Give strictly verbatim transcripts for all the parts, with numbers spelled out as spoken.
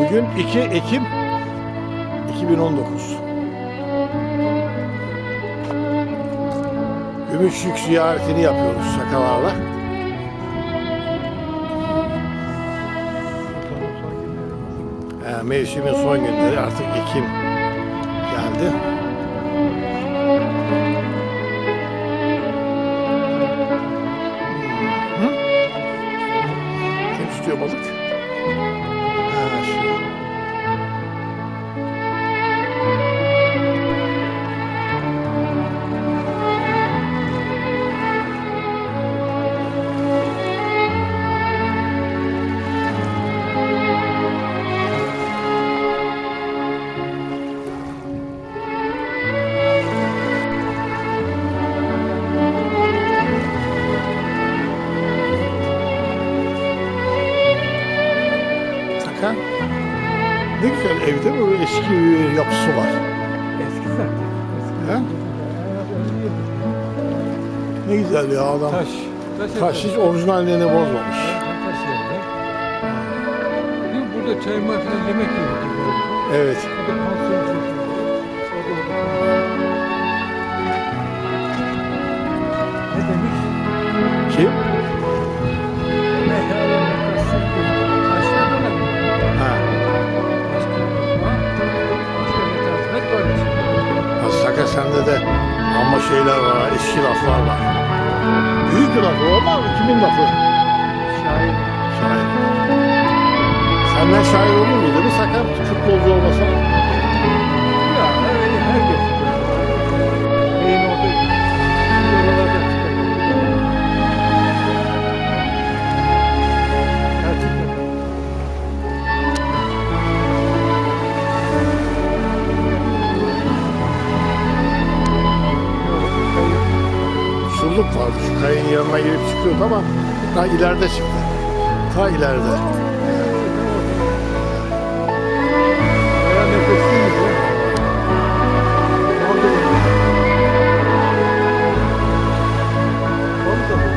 Bugün iki Ekim iki bin on dokuz. Gümüşlük ziyaretini yapıyoruz şakalarla. Yani mevsimin son günleri, artık Ekim geldi. Hı? Kim tutuyor balık? Ha, şu. Ne güzel evde böyle eski bir yapısı var. Eski zaten. Eski. He? Ne güzel ya adam. Taş. Taş, Taş hiç orijinalliğini bozmamış. Taş yerler. Burada çay mahsulü yemek yiyordu. Evet. O da pansiyon çekiyordu. Ne demiş? Kim? Ha. Saka sende de ama şeyler var, eski laflar var. Büyük bir laf ama kimin lafı? Şair. Şair. Senden şair olur mu dedi, Saka futbolcu olmasa? Ya öyle herkes. Neyin orada? Oralarda çıkıyor. Gerçekten. Şulluk vardı, şu kayın yanına girip çıkıyordu ama daha ileride çıktı. Ta ileride. Bayağı nefesliymiş ya. Orada da. Orada da.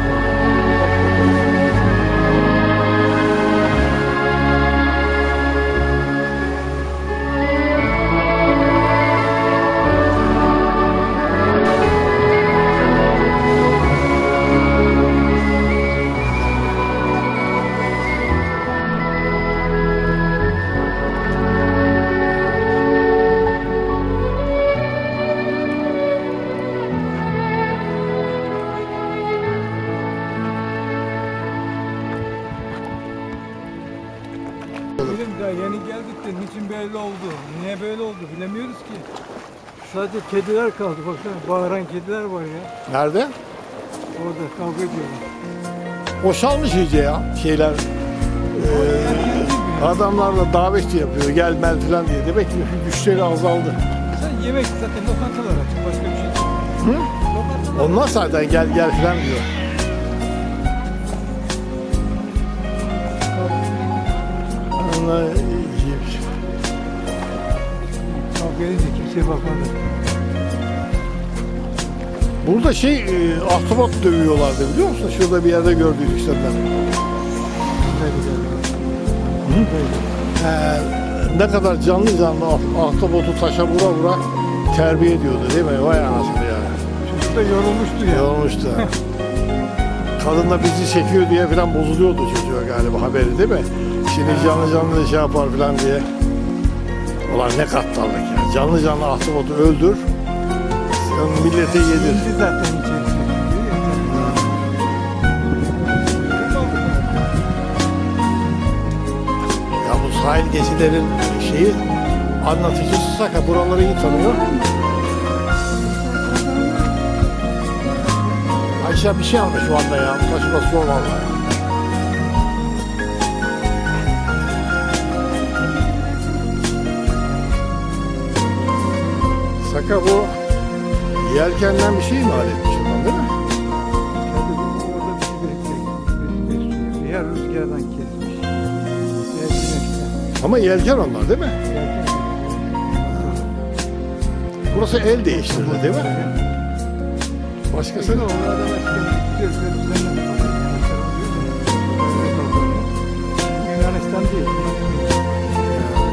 Bilim daha yeni geldik de niçin böyle oldu, niye böyle oldu bilemiyoruz ki. Sadece kediler kaldı, baksana bağıran kediler var ya. Nerede? Orada kavga ediyorlar. Boşalmış iyice ya şeyler. Ee, adamlarla davet yapıyor, gel mel falan diye. Demek ki güçleri azaldı. Sen yemek zaten lokantalar açık, başka bir şey yok. Hı? Lokantalar Onlar zaten gel gel falan diyor. Onlar iyi bir şey. kavga edince kimseye bakmadı. Burada şey, e, ahtapot dövüyorlardı biliyor musun? Şurada bir yerde gördüydük senden. Hı? Ee, ne kadar canlı canlı ah- ahtapotu taşa vura vura terbiye ediyordu değil mi? Vay anasını yani. Çocuk da yorulmuştu ya. Yorulmuştu. Kadın da bizi çekiyor diye falan bozuluyordu çocuğa galiba, haberi değil mi? Şimdi canlı canlı şey yapar falan diye. Ulan ne katlarlık ya. Canlı canlı ahtapotu öldür. Millete yedir. Şimdi zaten içerisinde. Ya bu sahil gezilerin şeyi, anlatıcısı Saka. Buraları iyi tanıyor. Ayşe bir şey almış şu anda ya. Taşıması zor vallahi. Saka bu yelkenden bir şey mi halletmiş adam değil mi? Orada bir şey bekliyor. Ya rüzgardan kesmiş. Ya güneşten. Ama yelken onlar değil mi? Yelken. Burası el değiştirdi değil mi? Başkası Yok, orada başka bir güzel bir düzenleme yapıyor. Yunanistan değil.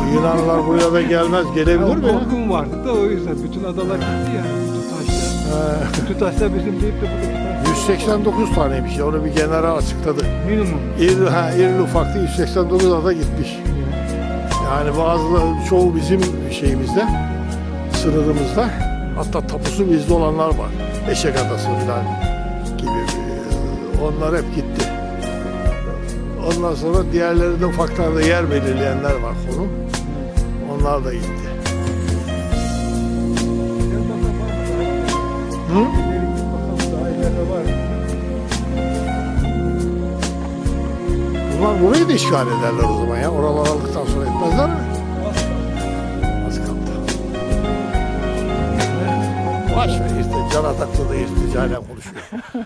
Yunanlılar buraya da gelmez. Gelebilir mi? ya? Korkum vardı da o yüzden. Bütün adalar gitti yani. Bütün taşlar. He. Bütün taşlar bizim deyip de burada yüz seksen dokuz taneymiş. ya, Onu bir general açıkladı. minimum. İrili, ha, irili ufaklı yüz seksen dokuz ada gitmiş. Yani bazıları çoğu bizim şeyimizde, sınırımızda. Hatta tapusu bizde olanlar var. Eşek Adası falan gibi. Onlar hep gitti. Ondan sonra diğerleri de ufaklarda yer belirleyenler var konum. Onlar da gitti. Hı? Bakalım daha ileride var. Bunlar burayı da işgal ederler o zaman ya. Oralar aldıktan sonra etmezler mi? Az kaldı. Baş ver işte. Can Ataklı da irticayla konuşuyor.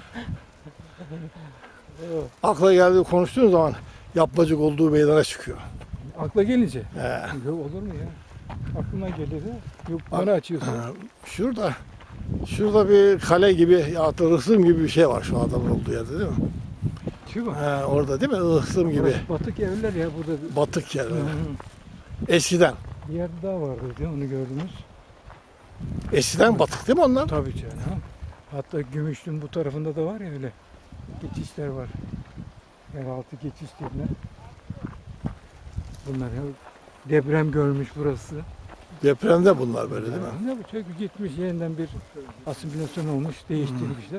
Akla geldiği konuştuğun zaman yapmacık olduğu meydana çıkıyor. Akla gelince. He. Yok olur mu ya? Aklına gelir ha. Yok bana açıyorsun. Ha, Şurada şurada bir kale gibi ya da ıhsım gibi bir şey var şu adamın olduğu yerde değil mi? Şu mu? Ha, orada değil mi? Ihsım gibi. Burası batık evler ya burada. bir- Batık yer. Hı böyle. hı. Eskiden. Bir yerde daha vardı diye onu gördünüz. Eskiden batık değil mi onlar? Tabii canım. Hatta Gümüşlü'nün bu tarafında da var ya öyle geçişler var. Yeraltı geçişlerine. Bunlar ya deprem görmüş burası. Depremde bunlar böyle değil mi? Ne bu çok gitmiş yeniden bir asimilasyon olmuş, değiştirmişler.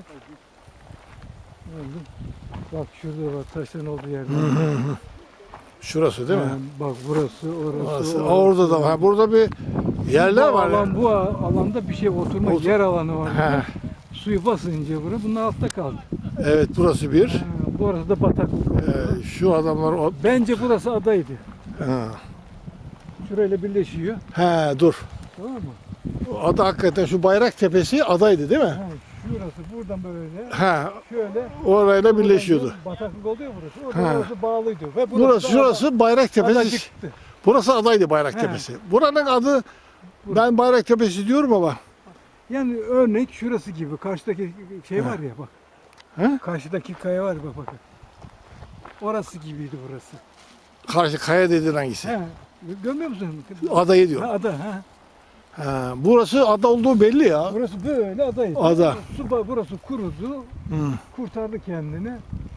Oldu. Bak şurada var taşların olduğu yerde. Hı hı hı. Şurası değil mi? Yani bak burası, orası, Orası. orası. Orada da var. Burada bir yerler bu var. Alan, bu alanda bir şey oturma Otur- yer alanı var. He. Suyu basınca burası bunun altta kaldı. Evet burası bir. Ha, burası da bataklık oldu. Ee, şu adamlar o... Bence burası adaydı. Ha. Şurayla birleşiyor. He dur. Tamam mı? Ada hakikaten şu bayrak tepesi adaydı değil mi? Ha, şurası buradan böyle Ha, şöyle. orayla birleşiyordu. Bataklık oluyor burası. Orada Ha. orası bağlıydı. Ve Burası da şurası bayrak ada- tepesi. adacıktı. Burası adaydı bayrak He. tepesi. Buranın adı ben bayrak tepesi diyorum ama. Yani örnek şurası gibi. Karşıdaki şey var ya bak. He? Karşıdaki kaya var bak bakın. Orası gibiydi burası. Karşı kaya dediğin hangisi? He. Görmüyor musun? Adayı Ha, diyorum. ada ha. Ha, burası ada olduğu belli ya. Burası böyle adaydı. Ada. Su ba- burası kurudu. Hı, Kurtardı kendini.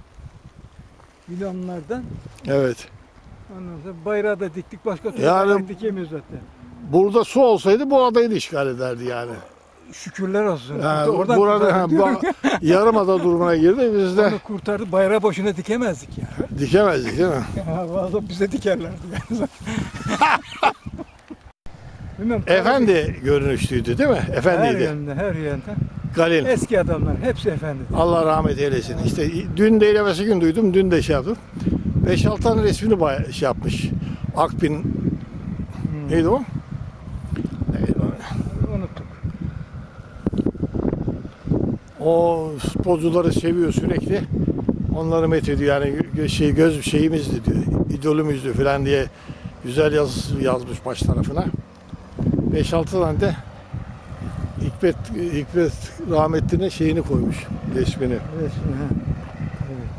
Milyonlardan. evet. Ondan sonra bayrağı da diktik. Başka türlü Yani- bayrak dikemiyoruz zaten. Burada su olsaydı bu adayı da işgal ederdi yani. Şükürler olsun. Ha, Oradan burada ha, kurtardık. ba- yarımada durumuna girdi. Biz de Onu kurtardı. Bayrağı boşuna dikemezdik yani. dikemezdik değil mi? Ya vallahi bize dikerlerdi yani. Bilmem, Efendi görünüşlüydü değil mi? her Efendiydi. yönde, her yönde. Galil. Eski adamlar hepsi efendi. Allah rahmet eylesin. İşte dün değil evvelsi gün duydum. Dün de şey yaptım. beş altı tane resmini bay- şey yapmış. Akbin Hmm. neydi o? Neydi o? Unuttuk. O sporcuları seviyor sürekli. Onları methediyor yani gö- şey göz şeyimizdi diyor. İdolümüzdü falan diye güzel yaz yazmış baş tarafına. beş altı tane de Hikmet, Hikmet rahmetlinin şeyini koymuş. Resmini. Resmi, ha. Evet.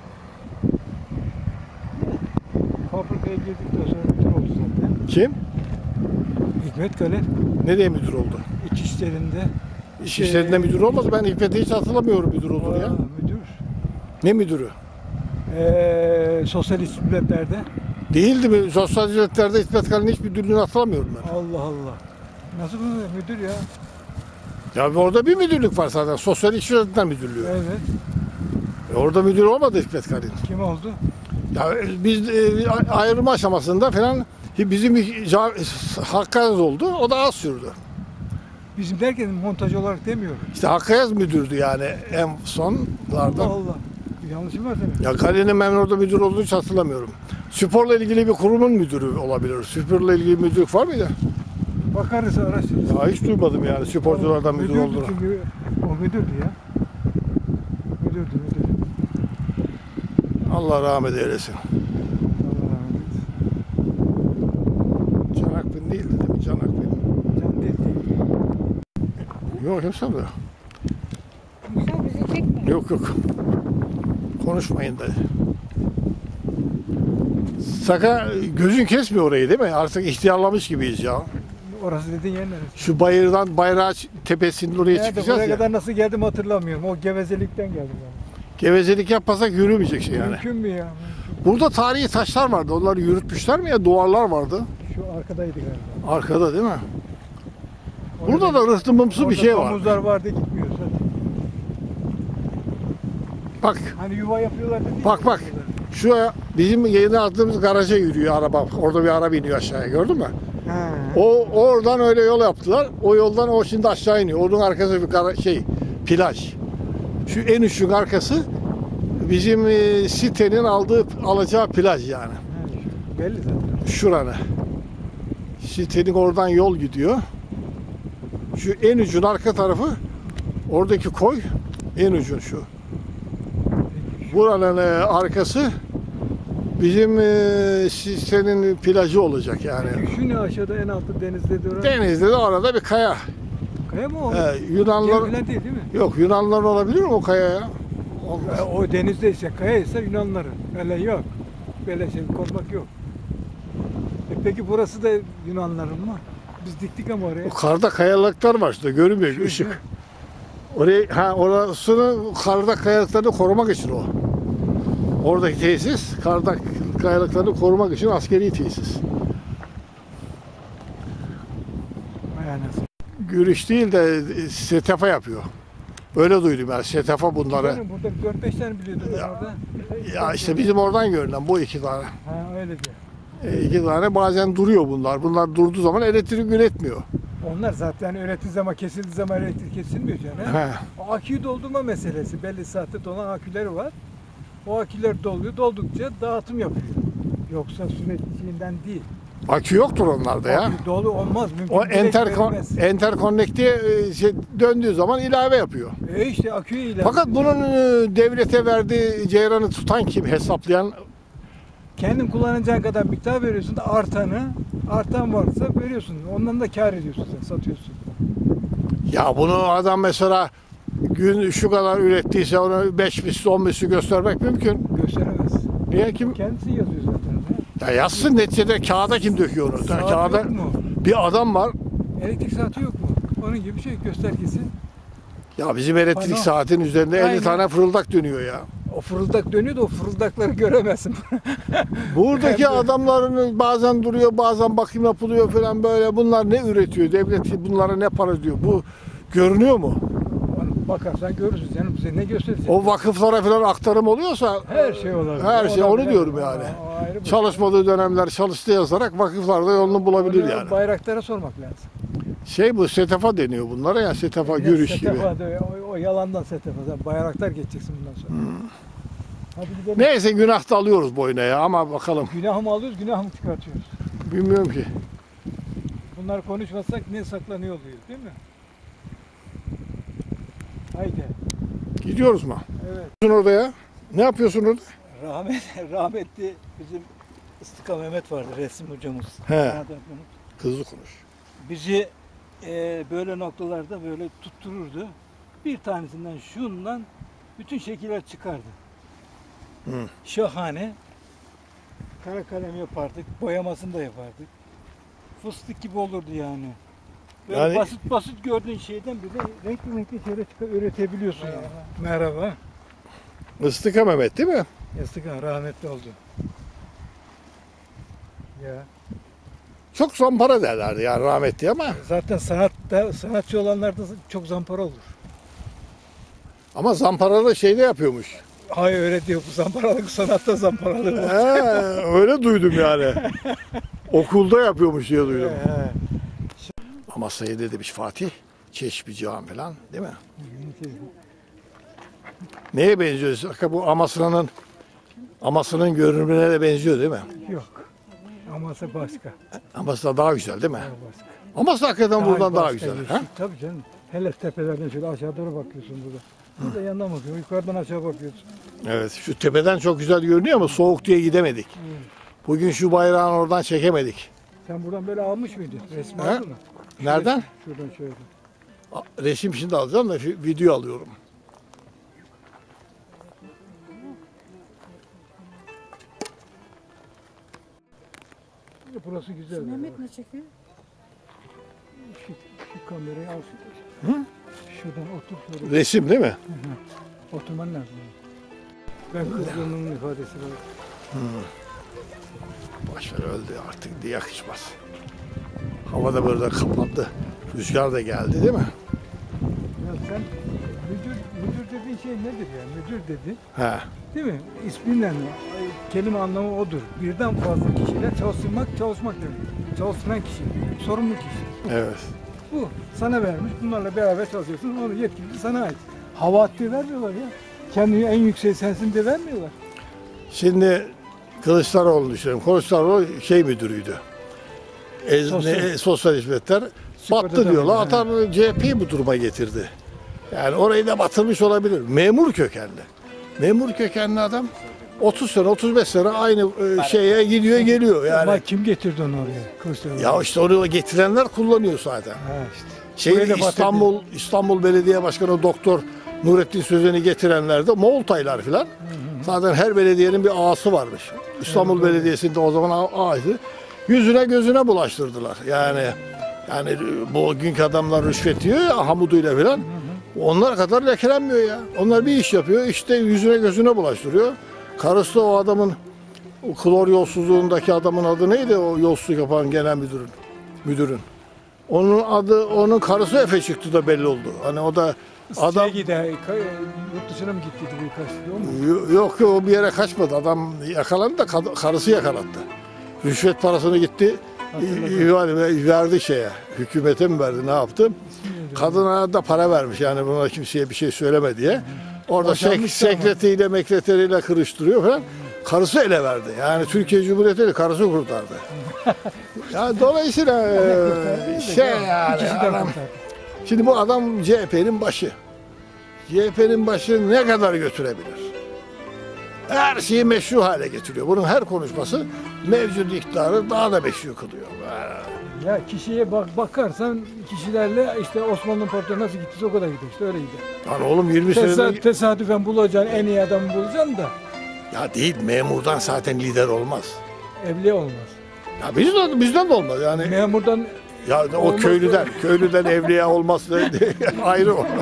Fabrikaya girdikten sonra müdür oldu zaten. Kim? Hikmet Kale Nereye müdür oldu? iç işlerinde. İş işlerinde müdür olmaz. Ben Hikmet'i hiç hatırlamıyorum müdür olduğunu ya. Aa, müdür. Ne müdürü? Ee, sosyalist milletlerde. Değildi mi? Sosyal hizmetlerde Hikmet Kale'nin hiç müdürlüğünü hatırlamıyorum ben. Allah Allah. Nasıl bu müdür ya? Ya orada bir müdürlük var zaten. Sosyal İş Yönetmen Müdürlüğü. Evet. E orada müdür olmadı Hikmet Kale'nin. Kim oldu? Ya biz e, ayrılma aşamasında falan bizim bir ca- Hakkayaz oldu. O da az sürdü. Bizim derken montaj olarak demiyorum. İşte Hakkayaz müdürdü yani en Allah sonlardan. Allah. Yanlışım var demek. Ya Kale'nin ben orada müdür olduğunu hiç hatırlamıyorum. Sporla ilgili bir kurumun müdürü olabilir. Sporla ilgili müdürlük var mıydı? Bakarız araştırırız. Ya hiç duymadım yani sporculardan müdür Müdürdü olduğunu. çünkü o müdürdü ya. Müdürdü müdür. Allah rahmet eylesin. Allah rahmet eylesin. Can Akbin değildi değil mi? Can Akbin. Can değil. Yok kim sanıyor? Musa bizi çekme. Yok yok. Konuşmayın da. Saka gözün kesmiyor orayı değil mi? Artık ihtiyarlamış gibiyiz ya. Orası dediğin yer neresi? Şu bayırdan bayrağı tepesinin oraya Nerede? çıkacağız Buraya ya. kadar nasıl geldim hatırlamıyorum. O gevezelikten geldim ben. Gevezelik yapmasak yürümeyecek şey yani. Mümkün mü ya? Burada tarihi taşlar vardı. Onları yürütmüşler mi ya? Duvarlar vardı. Şu arkadaydı galiba. Arkada değil mi? Orada Burada da rıhtımımsı bir şey var. Domuzlar vardı gitmiyor zaten. Bak, Hani yuva yapıyorlar dedi. bak bak. Şu bizim yeni attığımız garaja yürüyor araba. Orada bir araba iniyor aşağıya. Gördün mü? Ha. O oradan öyle yol yaptılar. O yoldan o şimdi aşağı iniyor. Onun arkası bir gara- şey plaj. Şu en uçun arkası bizim e, sitenin aldığı alacağı plaj yani. Ha, şu- belli zaten. Şuranı. Sitenin oradan yol gidiyor. Şu en ucun arka tarafı oradaki koy en ucun şu. Buranın e, arkası bizim e, sitenin plajı olacak yani. Şu ne aşağıda en altı denizde duran? Denizde de orada bir kaya. Kaya mı o? He, Gemi Yunanlılar falan değil değil mi? yok Yunanlılar olabilir mi o kayaya? Olmaz. E, o denizdeyse kaya ise Yunanları. Öyle yok. Böyle şey korkmak yok. E peki burası da Yunanların mı? Biz diktik ama oraya. O karda kayalıklar var işte görünmüyor Şu- ışık. Orayı ha orasını karda kayalıklarını korumak için o. Oradaki tesis karda kayalıklarını korumak için askeri tesis. Vay anasını. Gürüş değil de Setefa yapıyor. Öyle duydum yani Setefa bunları. Benim burada dört beş tane biliyordum ben Ya. orada. Ya işte bizim oradan görünen bu iki tane. Ha öyle diyor. E, iki tane bazen duruyor bunlar. Bunlar durduğu zaman elektrik üretmiyor. Onlar zaten üretildiği zaman kesildiği zaman elektrik kesilmiyor canım. He. O aküyü doldurma meselesi. Belli saatte dolan aküleri var. O aküler doluyor. Doldukça dağıtım yapıyor. Yoksa sünnetçiliğinden değil. Akü yoktur onlarda ya. Akü dolu olmaz. Mümkün O direkt enterkon verilmez. enterkonnekte e, şey, döndüğü zaman ilave yapıyor. E işte aküyü ilan. Fakat bunun e, devlete verdiği ceyranı tutan kim? Hesaplayan Kendin kullanacağın kadar miktar veriyorsun da artanı, artan varsa veriyorsun. Ondan da kar ediyorsun sen, satıyorsun. ya bunu adam mesela gün şu kadar ürettiyse onu beş misli on misli göstermek mümkün. Gösteremez. Niye kim? Kendisi yazıyor zaten. Ya yazsın neticede kağıda kim döküyor onu? Saat Kağıda yok mu? bir adam var. Elektrik saati yok mu? Onun gibi bir şey göstergesi. Ya bizim elektrik Pano. saatin üzerinde elli Aynen. tane fırıldak dönüyor ya. O fırıldak dönüyor da o fırıldakları göremezsin. Buradaki Hem de- adamların bazen duruyor, bazen bakım yapılıyor falan böyle. Bunlar ne üretiyor? Devlet bunlara ne para diyor? Bu görünüyor mu? Bakarsan görürsün canım. Bize ne gösterecek? O vakıflara falan aktarım oluyorsa Her şey olabilir. her şey, Olabilir. onu diyorum yani. O ayrı bir- çalışmadığı dönemler çalıştı yazarak vakıflarda yolunu bulabilir Onu yani. Bayraklara sormak lazım. Şey bu Setefa deniyor bunlara ya Setefa görüş gibi. Setefa da- o, o yalandan Setefa. Sen bayraktar geçeceksin bundan sonra. Hmm. Hadi gidelim. Neyse günah da alıyoruz boyuna ya ama bakalım. Günah mı alıyoruz, günah mı çıkartıyoruz? Bilmiyorum ki. Bunları konuşmasak ne saklanıyor oluyor değil mi? Haydi. Gidiyoruz mu? Evet. Gidiyorsun orada ya. Ne yapıyorsun orada? Rahmet, rahmetli bizim Istıka Mehmet vardı resim hocamız. He. Nereden bunu? Hızlı konuş. Bizi e, böyle noktalarda böyle tuttururdu. Bir tanesinden şundan bütün şekiller çıkardı. Hı. Şahane. Kara kalem yapardık, boyamasını da yapardık. Fıstık gibi olurdu yani. Böyle Yani- basit basit gördüğün şeyden bile renkli renkli şeyler çıkar, üretebiliyorsun yani. Merhaba. Istıka Mehmet değil mi? Istıka rahmetli oldu. Ya. Çok zampara derlerdi yani rahmetli ama. Zaten sanatta, sanatçı olanlarda çok zampara olur. Ama zamparalı şeyde yapıyormuş. Hayır öyle diyor, bu zamparalık sanatta zamparalık var. He, öyle duydum yani. Okulda yapıyormuş diye duydum. He. Amasya'ya ne demiş Fatih? Çeşmi Cihan falan değil mi? Neye benziyor? Hakikaten bu Amasya'nın Amasya'nın görünümüne de benziyor değil mi? Yok. Aması başka. Amasya daha güzel değil mi? Daha başka. Amasya hakikaten buradan daha başka güzel. bir Ha? şey. Tabii canım. Hele tepelerden şöyle aşağı doğru bakıyorsun burada. Burada yandan bakıyorsun, yukarıdan aşağı bakıyorsun. Evet, şu tepeden çok güzel görünüyor ama soğuk diye gidemedik. Bugün şu bayrağın oradan çekemedik. Sen buradan böyle almış mıydın? Resmi He? aldın mı? Nereden? Şuradan şöyle. A- Resim şimdi alacağım da fi- video alıyorum. burası güzel. Şu yani. Mehmet ne çekiyor? Şu, şu kamerayı al. Şu, Hı? şuradan otur şöyle. Resim değil mi? Hı hı. Oturman lazım. Ben kızdığımın ifadesi var. Boşver, öldü artık diye yakışmaz. Hava da böyle kapandı. Rüzgar da geldi değil mi? Ya sen müdür, müdür dediğin şey nedir ya? Müdür dedi. He. Değil mi? İsminden mi? Ay, kelime anlamı odur. Birden fazla kişiyle çalıştırmak, çalışmak demek. Çalıştıran kişi, sorumlu kişi. Evet. Bu sana vermiş, bunlarla beraber çalışıyorsun, onu yetkili sana ait. Hava attığı vermiyorlar ya. Kendini en yüksek sensin de vermiyorlar. Şimdi Kılıçdaroğlu düşünelim. Kılıçdaroğlu şey müdürüydü. Ez, Sosyal. ne, sosyal hizmetler Sigorta battı diyorlar. tabii, Atan C H P'yi bu duruma getirdi. Yani orayı da batırmış olabilir. Memur kökenli. Memur kökenli adam otuz sene, otuz beş sene aynı e, şeye gidiyor geliyor Ama yani. kim getirdi onu oraya? Kılıçdaroğlu. Ya işte oraya getirenler kullanıyor zaten. Ha işte. Şey Burayı da batırdı. İstanbul İstanbul Belediye Başkanı Doktor Nurettin Sözen'i getirenler de Moğoltaylar filan. Zaten her belediyenin bir ağası varmış. İstanbul Evet, evet. Belediyesi'nde o zaman ağa- ağaydı. Yüzüne gözüne bulaştırdılar. Yani yani bu günkü adamlar rüşvet yiyor ya hamuduyla filan. Onlar kadar lekelenmiyor ya. Onlar bir iş yapıyor, işte yüzüne gözüne bulaştırıyor. Karısı da o adamın, o klor yolsuzluğundaki adamın adı neydi, o yolsuzluk yapan genel müdürün? Müdürün. Onun adı, onun karısı Efe çıktı da belli oldu. Hani o da adam... Adam gider, yurt dışına mı gittiydi birkaç yıl mu? Yok yok, o bir yere kaçmadı. Adam yakalandı da kad- karısı yakalattı. Rüşvet parasını gitti, Hatırladım. i- verdi şeye. Hükümete mi verdi, ne yaptı? Kadına da para vermiş, yani buna kimseye bir şey söyleme diye. Orada sek- Boşanmış ama. sekreteriyle mekreteriyle karıştırıyor falan. Karısı ele verdi. Yani Türkiye Cumhuriyeti'yle karısı kurtardı. Yani dolayısıyla e, şey yani İkisi de adam- kurtardı. şimdi bu adam C H P'nin başı. C H P'nin başı ne kadar götürebilir? Her şeyi meşru hale getiriyor. Bunun her konuşması mevcut iktidarı daha da meşru kılıyor. Ya kişiye bak bakarsan kişilerle işte Osmanlı İmparatorluğu nasıl gittiyse o kadar gidiyor. İşte öyle gidiyor. Lan oğlum yirmi Tesa- senede... tesadüfen bulacaksın en iyi adamı bulacaksın da Ya değil, memurdan zaten lider olmaz. evliya olmaz. Ya bizden, bizden de olmaz yani. Memurdan Ya o olmaz köylüden, köylüden evliya olmaz da ayrı o.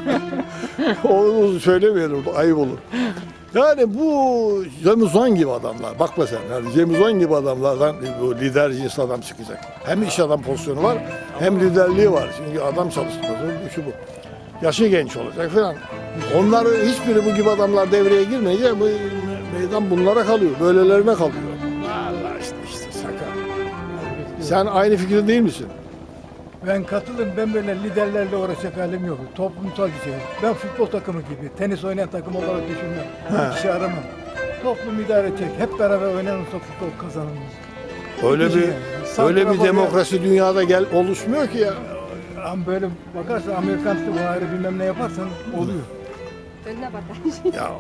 Onu söylemeyelim, ayıp olur. Yani bu Cem Uzan gibi adamlar, bakma sen, yani Cem Uzan gibi adamlardan bu lider cins adam çıkacak. Hem iş adam pozisyonu var, hem liderliği var. Çünkü adam çalıştırması, şu bu. Yaşı genç olacak falan. Onlar hiçbiri bu gibi adamlar devreye girmeyince bu meydan bunlara kalıyor, böylelerine kalıyor. Allah işte işte sakar. Sen aynı fikirde değil misin? ben katılırım. Ben böyle liderlerle uğraşacak halim yok. Toplumsal bir şey. Ben futbol takımı gibi, tenis oynayan takım olarak düşünmem. Bir kişi aramam. Toplum idare edecek. Hep beraber oynanırsa futbol kazanırız. Öyle Hiçbir bir şey yani. öyle bir Santrafor demokrasi dünyada gel oluşmuyor ki ya. Ama böyle bakarsan Amerikan futbolu ayrı bilmem ne yaparsan oluyor. Önüne bakar. Ya.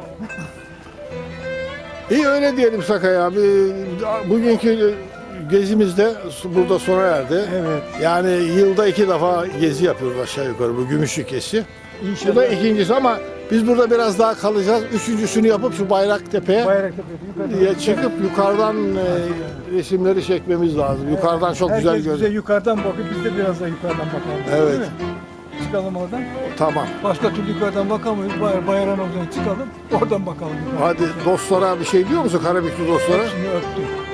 İyi öyle diyelim Sakay abi. Bugünkü gezimiz de burada sona erdi. Evet. Yani yılda iki defa gezi yapıyoruz aşağı yukarı, bu Gümüşlük gezi. Bu da İnşallah. ikincisi ama biz burada biraz daha kalacağız. Üçüncüsünü yapıp şu Bayraktepe'ye Bayraktepe diye çıkıp yukarıdan e, resimleri çekmemiz lazım. Yukarıdan çok Herkes güzel bize görünüyor. yukarıdan bakıyor, biz de biraz da yukarıdan bakalım. Evet. Değil mi? Çıkalım oradan. Tamam. Başka türlü yukarıdan bakamayız. Bay Bayram oradan çıkalım, oradan bakalım. Hadi dostlara bir şey diyor musun, Karabüklü dostlara? Hepsini öptüm.